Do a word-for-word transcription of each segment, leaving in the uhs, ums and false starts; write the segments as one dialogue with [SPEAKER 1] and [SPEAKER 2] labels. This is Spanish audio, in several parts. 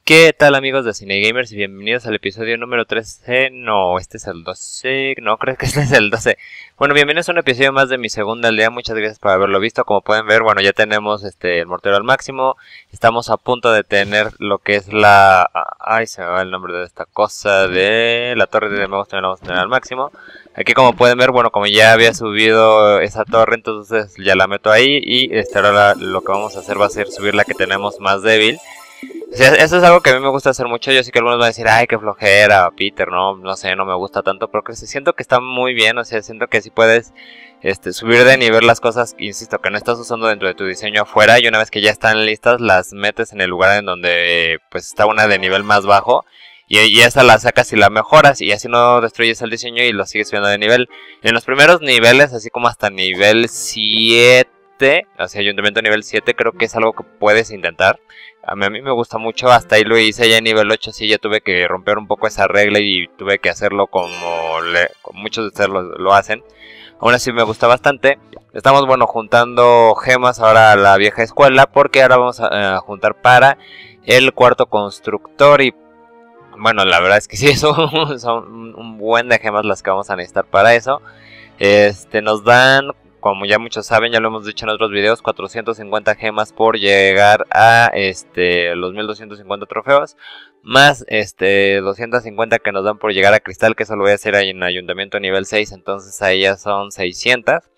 [SPEAKER 1] ¿Qué tal, amigos de Cinegamers? Y bienvenidos al episodio número trece. No, este es el doce. No, creo que este es el doce. Bueno, bienvenidos a un episodio más de mi segunda aldea. Muchas gracias por haberlo visto. Como pueden ver, bueno, ya tenemos este el mortero al máximo. Estamos a punto de tener lo que es la... Ay, se me va el nombre de esta cosa. De la torre de magos también la vamos a tener al máximo. Aquí, como pueden ver, bueno, como ya había subido esa torre, entonces ya la meto ahí. Y este, ahora lo que vamos a hacer va a ser subir la que tenemos más débil. O sea, eso es algo que a mí me gusta hacer mucho. Yo sé que algunos van a decir, ay, qué flojera, Peter, no, no sé, no me gusta tanto, pero que siento que está muy bien. O sea, siento que si puedes este, subir de nivel las cosas, insisto, que no estás usando dentro de tu diseño afuera, y una vez que ya están listas, las metes en el lugar en donde pues está una de nivel más bajo, y, y esa la sacas y la mejoras, y así no destruyes el diseño y lo sigues subiendo de nivel. En los primeros niveles, así como hasta nivel siete, o sea, ayuntamiento nivel siete, creo que es algo que puedes intentar. A mí, a mí me gusta mucho, hasta ahí lo hice. Ya en nivel ocho sí ya tuve que romper un poco esa regla y tuve que hacerlo como, le, como muchos de ustedes lo, lo hacen. Aún así me gusta bastante. Estamos, bueno, juntando gemas ahora a la vieja escuela, porque ahora vamos a, a juntar para el cuarto constructor. Y bueno, la verdad es que sí, son, son un buen de gemas las que vamos a necesitar para eso. Este, nos dan... Como ya muchos saben, ya lo hemos dicho en otros videos, cuatrocientas cincuenta gemas por llegar a este los mil doscientos cincuenta trofeos. Más este doscientas cincuenta que nos dan por llegar a cristal, que eso lo voy a hacer ahí en ayuntamiento nivel seis. Entonces ahí ya son seiscientas.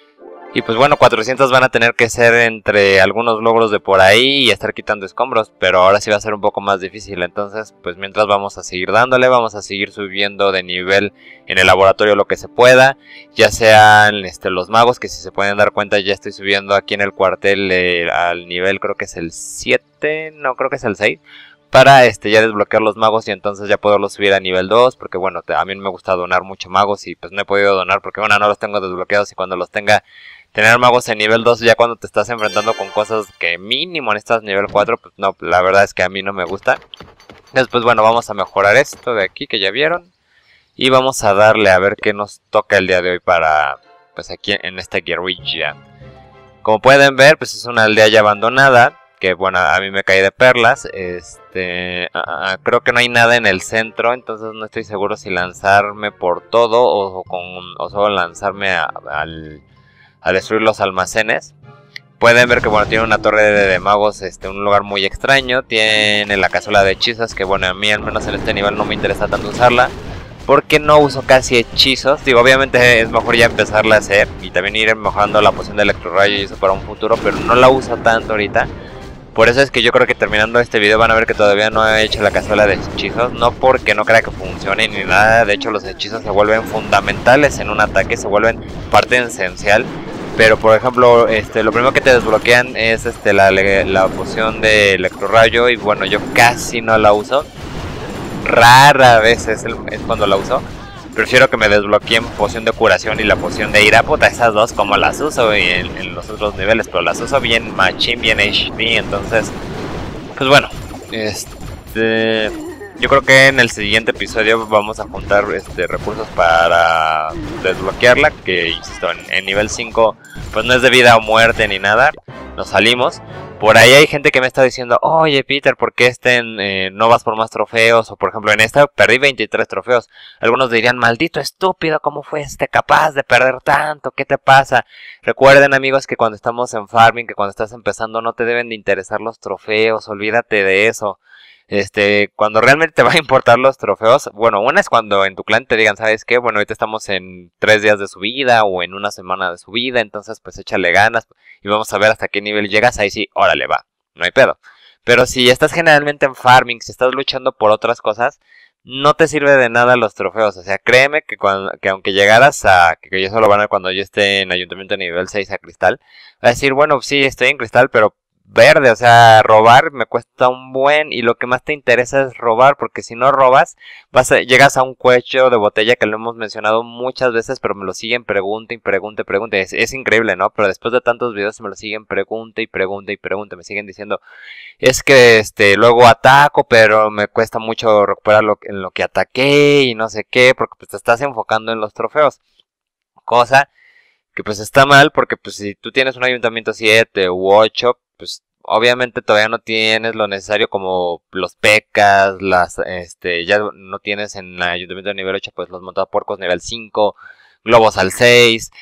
[SPEAKER 1] Y pues bueno, cuatrocientas van a tener que ser entre algunos logros de por ahí y estar quitando escombros. Pero ahora sí va a ser un poco más difícil. Entonces pues mientras vamos a seguir dándole, vamos a seguir subiendo de nivel en el laboratorio lo que se pueda. Ya sean este, los magos, que si se pueden dar cuenta ya estoy subiendo aquí en el cuartel eh, al nivel, creo que es el siete, no, creo que es el seis. Para este ya desbloquear los magos y entonces ya poderlos subir a nivel dos. Porque bueno, a mí me gusta donar mucho magos y pues no he podido donar porque bueno, no los tengo desbloqueados. Y cuando los tenga, tener magos en nivel dos, ya cuando te estás enfrentando con cosas que mínimo necesitas nivel cuatro, pues no, la verdad es que a mí no me gusta. Después bueno, vamos a mejorar esto de aquí que ya vieron. Y vamos a darle a ver qué nos toca el día de hoy para, pues aquí en esta guerrilla. Como pueden ver, pues es una aldea ya abandonada. Que bueno, a mí me caí de perlas. Este, uh, creo que no hay nada en el centro, entonces no estoy seguro si lanzarme por todo o, con, o solo lanzarme a, al, a destruir los almacenes. Pueden ver que bueno, tiene una torre de, de magos, este, un lugar muy extraño. Tiene la cazuela de hechizos, que bueno, a mí al menos en este nivel no me interesa tanto usarla, porque no uso casi hechizos. Digo, obviamente es mejor ya empezarla a hacer y también ir mejorando la poción de electrorrayo y eso para un futuro, pero no la uso tanto ahorita. Por eso es que yo creo que terminando este video van a ver que todavía no he hecho la cazuela de hechizos. No porque no crea que funcione ni nada. De hecho los hechizos se vuelven fundamentales en un ataque. Se vuelven parte esencial. Pero por ejemplo, este, lo primero que te desbloquean es este, la, la poción de electrorrayo. Y bueno, yo casi no la uso. Rara vez es, el, es cuando la uso. Prefiero que me desbloqueen poción de curación y la poción de ira. Puta, esas dos como las uso en, en los otros niveles, pero las uso bien machín, bien H D. Entonces, pues bueno, este, yo creo que en el siguiente episodio vamos a juntar este, recursos para desbloquearla. Que insisto, en, en nivel cinco pues no es de vida o muerte ni nada. Nos salimos. Por ahí hay gente que me está diciendo, oye Peter, ¿por qué este, eh, no vas por más trofeos? O por ejemplo, en esta perdí veintitrés trofeos. Algunos dirían, maldito estúpido, ¿cómo fuiste capaz de perder tanto? ¿Qué te pasa? Recuerden, amigos, que cuando estamos en farming, que cuando estás empezando no te deben de interesar los trofeos, olvídate de eso. Este, cuando realmente te va a importar los trofeos, bueno, una es cuando en tu clan te digan, ¿sabes qué? Bueno, ahorita estamos en tres días de subida o en una semana de subida, entonces pues échale ganas y vamos a ver hasta qué nivel llegas, ahí sí, órale va, no hay pedo. Pero si estás generalmente en farming, si estás luchando por otras cosas, no te sirve de nada los trofeos. O sea, créeme que, cuando, que aunque llegaras a, que eso lo van a ver cuando yo esté en ayuntamiento nivel seis a cristal, va a decir, bueno, sí, estoy en cristal, pero verde, o sea, robar me cuesta un buen, y lo que más te interesa es robar, porque si no robas, vas a, llegas a un cuello de botella que lo hemos mencionado muchas veces, pero me lo siguen pregunta y pregunta y pregunta, es, es increíble, ¿no? Pero después de tantos videos me lo siguen pregunta y pregunta y pregunta, me siguen diciendo, es que este, luego ataco, pero me cuesta mucho recuperar lo, en lo que ataqué y no sé qué, porque pues te estás enfocando en los trofeos, cosa que pues está mal, porque pues si tú tienes un ayuntamiento siete u ocho, pues obviamente todavía no tienes lo necesario como los pecas, las, este, ya no tienes en el ayuntamiento de nivel ocho, pues los montapuercos nivel cinco, globos al seis,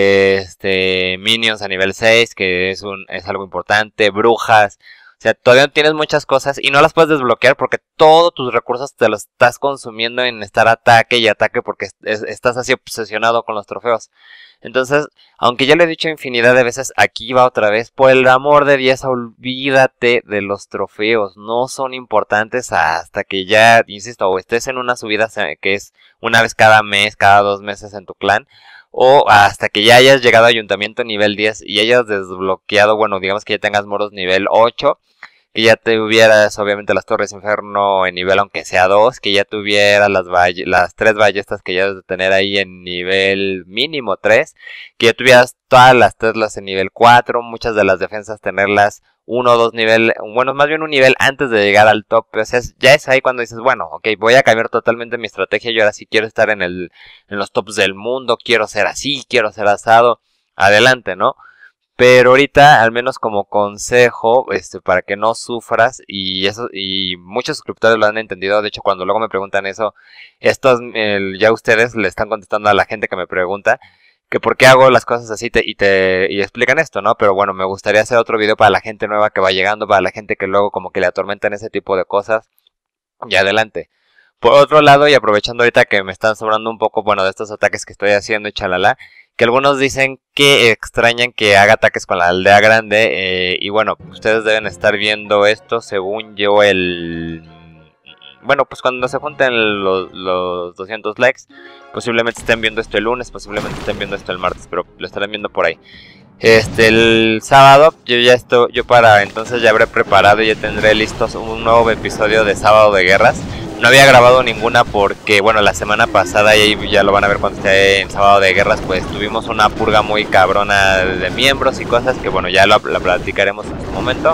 [SPEAKER 1] este, minions a nivel seis, que es un, es algo importante, brujas. O sea, todavía no tienes muchas cosas y no las puedes desbloquear porque todos tus recursos te los estás consumiendo en estar ataque y ataque porque es, es, estás así obsesionado con los trofeos. Entonces, aunque ya lo he dicho infinidad de veces, aquí va otra vez. Por el amor de Dios, olvídate de los trofeos. No son importantes hasta que ya, insisto, o estés en una subida que es una vez cada mes, cada dos meses en tu clan. O hasta que ya hayas llegado a ayuntamiento nivel diez y hayas desbloqueado, bueno, digamos que ya tengas moros nivel ocho. Que ya tuvieras obviamente las torres inferno en nivel aunque sea dos, que ya tuvieras las, las tres ballestas que ya debes de tener ahí en nivel mínimo tres, que ya tuvieras todas las Teslas en nivel cuatro, muchas de las defensas tenerlas uno o dos nivel, bueno, más bien un nivel antes de llegar al top. O sea, ya es ahí cuando dices, bueno, ok, voy a cambiar totalmente mi estrategia, yo ahora sí quiero estar en, el, en los tops del mundo, quiero ser así, quiero ser asado, adelante, ¿no? Pero ahorita, al menos como consejo, este, para que no sufras, y eso, y muchos suscriptores lo han entendido, de hecho cuando luego me preguntan eso, estos, el, ya ustedes le están contestando a la gente que me pregunta, que por qué hago las cosas así te, y te y explican esto, ¿no? Pero bueno, me gustaría hacer otro video para la gente nueva que va llegando, para la gente que luego como que le atormentan ese tipo de cosas, y adelante. Por otro lado, y aprovechando ahorita que me están sobrando un poco, bueno, de estos ataques que estoy haciendo y chalala, que algunos dicen que extrañan que haga ataques con la aldea grande, eh, y bueno, ustedes deben estar viendo esto según yo el... Bueno, pues cuando se junten los, los doscientos likes, posiblemente estén viendo esto el lunes, posiblemente estén viendo esto el martes, pero lo estarán viendo por ahí. Este, el sábado, yo ya estoy, yo para entonces ya habré preparado y ya tendré listos un nuevo episodio de Sábado de Guerras. No había grabado ninguna porque, bueno, la semana pasada, y ya lo van a ver cuando esté en Sábado de Guerras, pues tuvimos una purga muy cabrona de miembros y cosas que, bueno, ya la, la platicaremos en su momento.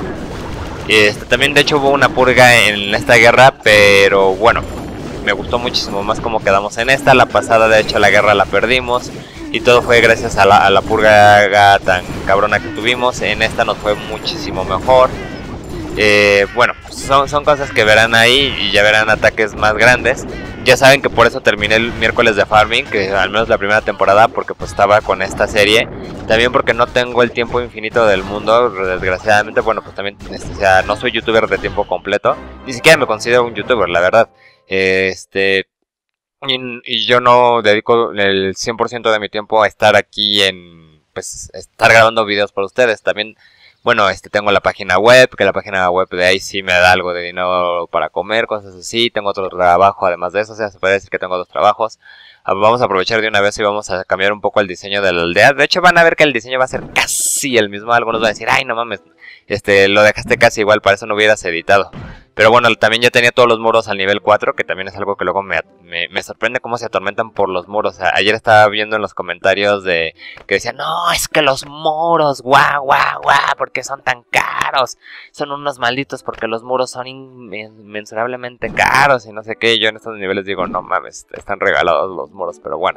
[SPEAKER 1] Este, también, de hecho, hubo una purga en esta guerra, pero bueno, me gustó muchísimo más cómo quedamos en esta. La pasada, de hecho, la guerra la perdimos y todo fue gracias a la, a la purga tan cabrona que tuvimos. En esta nos fue muchísimo mejor. Eh, bueno, son, son cosas que verán ahí y ya verán ataques más grandes. Ya saben que por eso terminé el miércoles de farming, que al menos la primera temporada, porque pues estaba con esta serie. También porque no tengo el tiempo infinito del mundo, desgraciadamente. Bueno, pues también, este, o sea, no soy youtuber de tiempo completo. Ni siquiera me considero un youtuber, la verdad. Este... Y, y yo no dedico el cien por ciento de mi tiempo a estar aquí en... Pues estar grabando videos para ustedes. También... Bueno, este tengo la página web, que la página web de ahí sí me da algo de dinero para comer, cosas así. Tengo otro trabajo además de eso, o sea, se puede decir que tengo dos trabajos. Vamos a aprovechar de una vez y vamos a cambiar un poco el diseño de la aldea. De hecho, van a ver que el diseño va a ser casi el mismo. Algunos van a decir, ay, no mames, este, lo dejaste casi igual, para eso no hubieras editado. Pero bueno, también ya tenía todos los muros al nivel cuatro, que también es algo que luego me, me, me sorprende cómo se atormentan por los muros. O sea, ayer estaba viendo en los comentarios de que decían, no, es que los muros, guau, guau, guau, porque son tan caros. Son unos malditos porque los muros son inmensurablemente caros y no sé qué. Yo en estos niveles digo, no mames, están regalados los muros, pero bueno.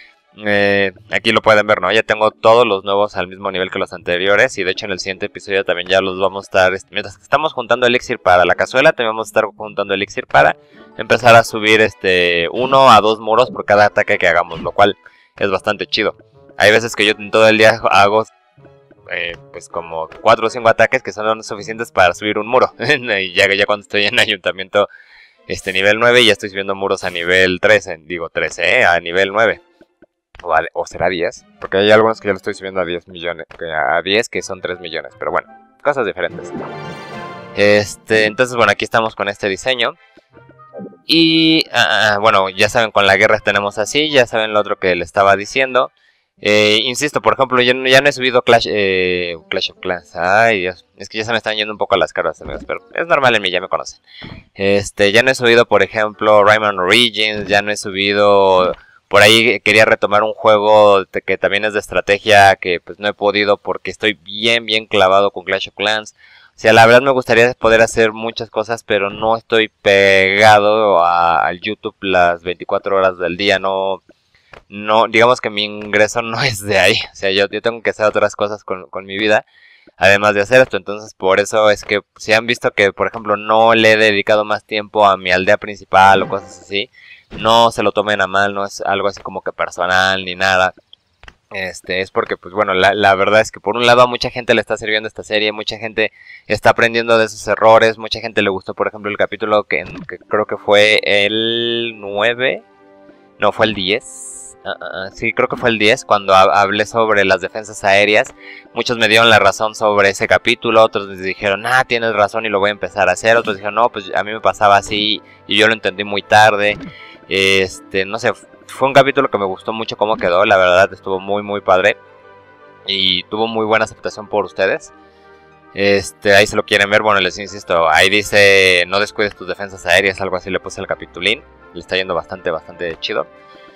[SPEAKER 1] Eh, aquí lo pueden ver, ¿no? Ya tengo todos los nuevos al mismo nivel que los anteriores. Y de hecho en el siguiente episodio también ya los vamos a estar... Mientras que estamos juntando elixir para la cazuela, también vamos a estar juntando elixir para empezar a subir este uno a dos muros por cada ataque que hagamos, lo cual es bastante chido. Hay veces que yo en todo el día hago eh, pues como cuatro o cinco ataques que son suficientes para subir un muro. Y ya, ya cuando estoy en ayuntamiento este nivel nueve, ya estoy subiendo muros a nivel trece, digo trece, ¿eh? A nivel nueve. Vale, o será diez, porque hay algunos que ya lo estoy subiendo a diez millones, a diez que son tres millones, pero bueno, cosas diferentes. Este, entonces bueno, aquí estamos con este diseño. Y uh, bueno, ya saben, con la guerra tenemos así, ya saben lo otro que le estaba diciendo. Eh, insisto, por ejemplo, ya, ya no he subido Clash, eh, Clash of Clans. Ay Dios, es que ya se me están yendo un poco las caras, amigos, pero es normal en mí, ya me conocen. Este, ya no he subido, por ejemplo, Rayman Origins, ya no he subido... Por ahí quería retomar un juego que también es de estrategia, que pues no he podido porque estoy bien, bien clavado con Clash of Clans. O sea, la verdad me gustaría poder hacer muchas cosas, pero no estoy pegado a, al YouTube las veinticuatro horas del día. No, no, digamos que mi ingreso no es de ahí. O sea, yo, yo tengo que hacer otras cosas con, con mi vida. además de hacer esto. Entonces por eso es que si han visto que por ejemplo no le he dedicado más tiempo a mi aldea principal o cosas así, no se lo tomen a mal, no es algo así como que personal ni nada. Este, es porque, pues bueno, la, la verdad es que por un lado a mucha gente le está sirviendo esta serie, mucha gente está aprendiendo de esos errores, mucha gente le gustó, por ejemplo, el capítulo que, que creo que fue el nueve, no, fue el diez, uh, uh, sí, creo que fue el diez, cuando ha, hablé sobre las defensas aéreas. Muchos me dieron la razón sobre ese capítulo, otros me dijeron, ah, tienes razón y lo voy a empezar a hacer, otros dijeron, no, pues a mí me pasaba así y yo lo entendí muy tarde. Este, no sé, fue un capítulo que me gustó mucho cómo quedó, la verdad estuvo muy muy padre y tuvo muy buena aceptación por ustedes. Este, ahí se lo quieren ver, bueno, les insisto, ahí dice no descuides tus defensas aéreas, algo así le puse al capitulín, le está yendo bastante bastante chido.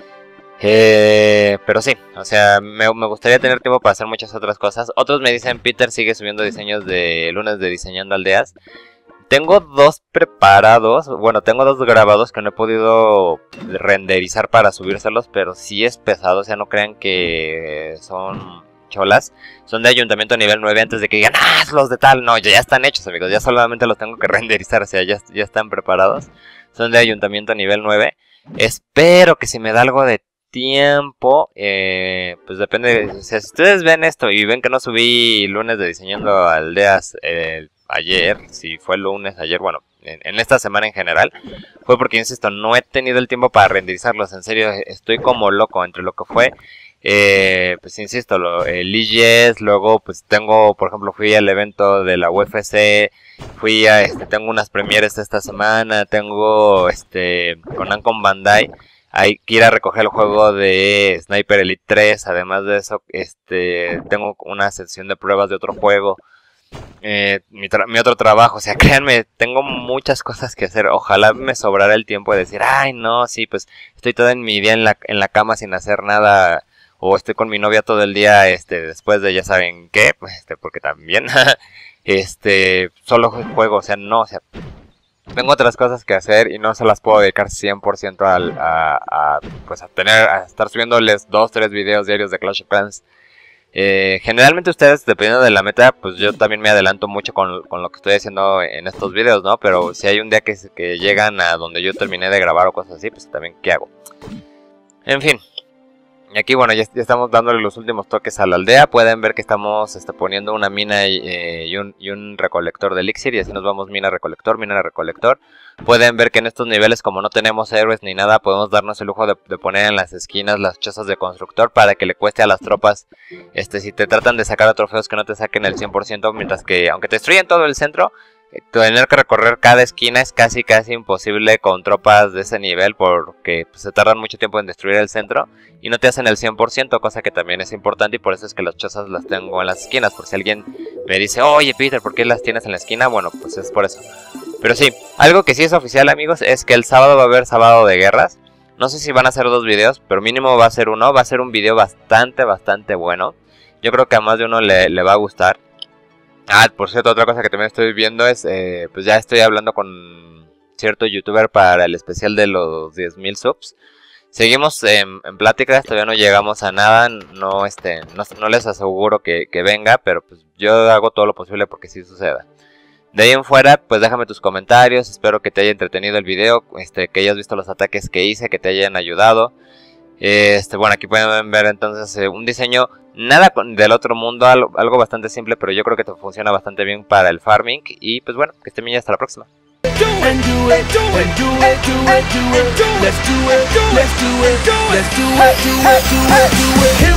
[SPEAKER 1] Eh, pero sí, o sea, me, me gustaría tener tiempo para hacer muchas otras cosas. Otros me dicen, Peter sigue subiendo diseños de lunes de diseñando aldeas. Tengo dos preparados, bueno, tengo dos grabados que no he podido renderizar para subírselos, pero sí es pesado, o sea, no crean que son cholas. Son de ayuntamiento nivel nueve antes de que digan, ah, los de tal, no, ya están hechos, amigos, ya solamente los tengo que renderizar, o sea, ya, ya están preparados. Son de ayuntamiento nivel nueve. Espero que si me da algo de tiempo, eh, pues depende, o sea, si ustedes ven esto y ven que no subí lunes de diseñando aldeas, eh, ayer, si fue el lunes, ayer, bueno, en, en esta semana en general, fue porque, insisto, no he tenido el tiempo para renderizarlos, en serio, estoy como loco entre lo que fue, eh, pues insisto, lo, el I G S, luego pues tengo, por ejemplo, fui al evento de la U F C, fui a, este, tengo unas premieres esta semana, tengo, este, con Namco Bandai, hay que ir a recoger el juego de Sniper Elite tres, además de eso, este, tengo una sesión de pruebas de otro juego. Eh, mi, mi otro trabajo, o sea, créanme, tengo muchas cosas que hacer. Ojalá me sobrara el tiempo de decir, ay, no, sí, pues estoy todo en mi día en la, en la cama sin hacer nada, o estoy con mi novia todo el día, este, después de ya saben qué, pues, este, porque también, este, solo juego, o sea, no, o sea, tengo otras cosas que hacer y no se las puedo dedicar cien por ciento al, a, a, pues a tener, a estar subiéndoles dos, tres videos diarios de Clash of Clans. Eh, generalmente ustedes, dependiendo de la meta, pues yo también me adelanto mucho con, con lo que estoy haciendo en estos videos, ¿no? Pero si hay un día que, que llegan a donde yo terminé de grabar o cosas así, pues también, ¿qué hago? En fin. Y aquí, bueno, ya, ya estamos dándole los últimos toques a la aldea. Pueden ver que estamos este, poniendo una mina y, eh, y, un, y un recolector de elixir. Y así nos vamos mina recolector, mina recolector. Pueden ver que en estos niveles, como no tenemos héroes ni nada, podemos darnos el lujo de, de poner en las esquinas las chozas de constructor para que le cueste a las tropas, este, si te tratan de sacar a trofeos, que no te saquen el cien por ciento, mientras que, aunque te destruyen todo el centro, tener que recorrer cada esquina es casi casi imposible con tropas de ese nivel, porque pues, se tardan mucho tiempo en destruir el centro y no te hacen el cien por ciento, cosa que también es importante, y por eso es que las chozas las tengo en las esquinas. Por si alguien me dice, oye Peter, ¿por qué las tienes en la esquina? Bueno, pues es por eso. Pero sí, algo que sí es oficial, amigos, es que el sábado va a haber sábado de guerras. No sé si van a ser dos videos, pero mínimo va a ser uno. Va a ser un video bastante, bastante bueno. Yo creo que a más de uno le, le va a gustar. Ah, por cierto, otra cosa que también estoy viendo es, eh, pues ya estoy hablando con cierto youtuber para el especial de los diez mil subs. Seguimos en, en pláticas, todavía no llegamos a nada, no, este, no, no les aseguro que, que venga, pero pues yo hago todo lo posible porque sí suceda. De ahí en fuera, pues déjame tus comentarios, espero que te haya entretenido el video, este, que hayas visto los ataques que hice, que te hayan ayudado. Este, bueno, aquí pueden ver entonces eh, un diseño nada del otro mundo, algo, algo bastante simple, pero yo creo que te funciona bastante bien para el farming. Y pues bueno, que estén bien y hasta la próxima.
[SPEAKER 2] And do it, do it, do it, do it, do it, do it. Let's do it, let's do it, let's do it, do it, do it, do it.